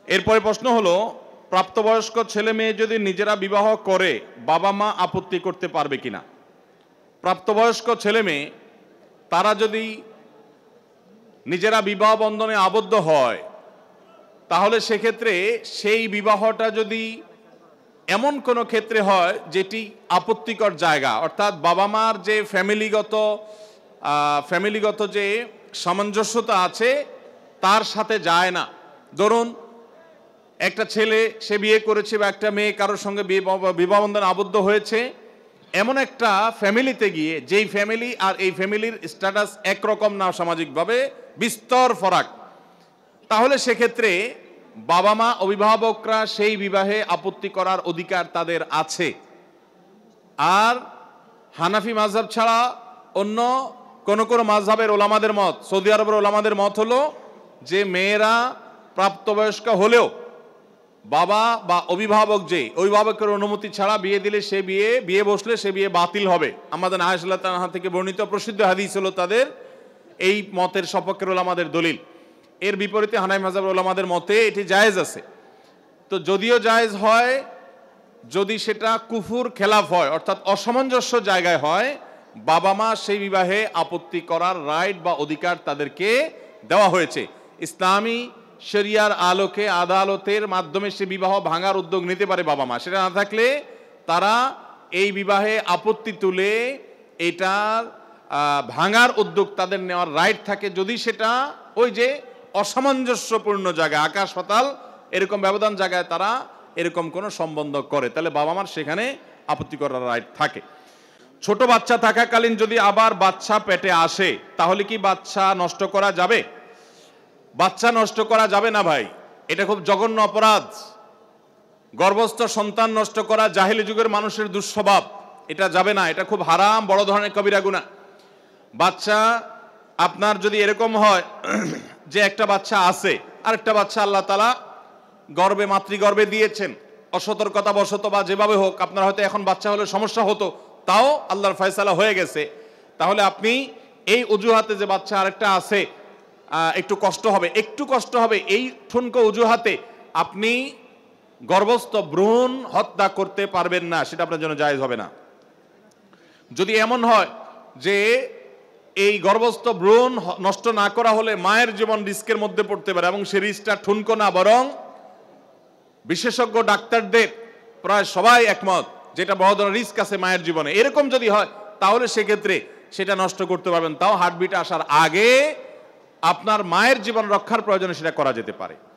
এরপরে প্রশ্ন হলো, প্রাপ্তবয়স্ক ছেলে মেয়ে যদি নিজেরা বিবাহ করে বাবা মা আপত্তি করতে পারবে কিনা? প্রাপ্তবয়স্ক ছেলে মেয়ে তারা যদি নিজেরা বিবাহ বন্ধনে আবদ্ধ হয়, তাহলে সেক্ষেত্রে সেই বিবাহটা যদি এমন কোনো ক্ষেত্রে হয় যেটি আপত্তিকর জায়গা, অর্থাৎ বাবা মার যে ফ্যামিলিগত যে সামঞ্জস্যতা আছে তার সাথে যায় না। ধরুন একটা ছেলে সে বিয়ে করেছে বা একটা মেয়ে কারোর সঙ্গে বিবাহ বন্ধনে আবদ্ধ হয়েছে, এমন একটা ফ্যামিলিতে গিয়ে যেই ফ্যামিলি আর এই ফ্যামিলির স্ট্যাটাস একরকম না, সামাজিকভাবে বিস্তর ফারাক, তাহলে সেক্ষেত্রে বাবা মা অভিভাবকরা সেই বিবাহে আপত্তি করার অধিকার তাদের আছে। আর হানাফি মাযহাব ছাড়া অন্য কোন কোন মাযহাবের ওলামাদের মত, সৌদি আরবের ওলামাদের মত হলো যে মেয়েরা প্রাপ্তবয়স্ক হলেও বাবা বা অভিভাবকের অনুমতি ছাড়া বিয়ে দিলে সে বিয়ে বসলে সে বিয়ে বাতিল হবে। আমাদের আয়েশা রাদিয়াল্লাহু তাআলা থেকে বর্ণিত প্রসিদ্ধ হাদিস হলো তাদের এই মতের সপক্ষের ওলামাদের দলিল। এর বিপরীতে হানাফি মাযহাবের ওলামাদের মতে এটি জায়েজ আছে। তো যদিও জায়েজ হয়, যদি সেটা কুফুর খেলাফ হয়, অর্থাৎ অসামঞ্জস্য জায়গায় হয়, বাবা মা সেই বিবাহে আপত্তি করার রাইট বা অধিকার তাদেরকে দেওয়া হয়েছে। ইসলামী শরিয়ার আলোকে আদালতের মাধ্যমে সে বিবাহ ভাঙার উদ্যোগ নিতে পারে বাবা মা। সেটা না থাকলে তারা এই বিবাহে আপত্তি তুলে এটার ভাঙার উদ্যোগ তাদের নেওয়ার রাইট থাকে, যদি সেটা ওই যে অসামঞ্জস্যপূর্ণ জায়গায়, আকাশ পাতাল এরকম ব্যবধান জায়গায় তারা এরকম কোনো সম্বন্ধ করে, তাহলে বাবা মার সেখানে আপত্তি করার রাইট থাকে। ছোট বাচ্চা থাকাকালীন যদি আবার বাচ্চা পেটে আসে, তাহলে কি বাচ্চা নষ্ট করা যাবে? বাচ্চা নষ্ট করা যাবে না ভাই, এটা খুব জঘন্য অপরাধ। গর্ভস্থ সন্তান নষ্ট করা জাহেলি যুগের মানুষের দুঃস্বভাব, এটা যাবে না, এটা খুব হারাম, বড় ধরনের কবিরা গুনাহ। বাচ্চা আপনার যদি এরকম হয় যে একটা বাচ্চা আছে, আরেকটা বাচ্চা আল্লাহ তাআলা মাতৃগর্ভে দিয়েছেন, অসতর্কতা বশত বা যেভাবে হোক আপনার হয়তো এখন বাচ্চা হলে সমস্যা হতো, তাও আল্লাহর ফয়সালা হয়ে গেছে, তাহলে আপনি এই অজুহাতে যে বাচ্চা আরেকটা আছে একটু কষ্ট হবে এই ঠুনকো অজুহাতে আপনি গর্ভস্থ ভ্রূণ হত্যা করতে পারবেন না, সেটা আপনার জন্য জায়েজ হবে না। যদি এমন হয় যে এই গর্ভস্থ ভ্রূণ নষ্ট না করা হলে মায়ের জীবন রিস্কের মধ্যে পড়তে পারে, এবং সে রিস্কটা ঠুনকো না, বরং বিশেষজ্ঞ ডাক্তারদের প্রায় সবাই একমত যেটা বড় ধরনের রিস্ক আছে মায়ের জীবনে, এরকম যদি হয় তাহলে সেক্ষেত্রে সেটা নষ্ট করতে পারবেন, তাও হার্টবিট আসার আগে আপনার মায়ের জীবন রক্ষার প্রয়োজনে সেটা করা যেতে পারে।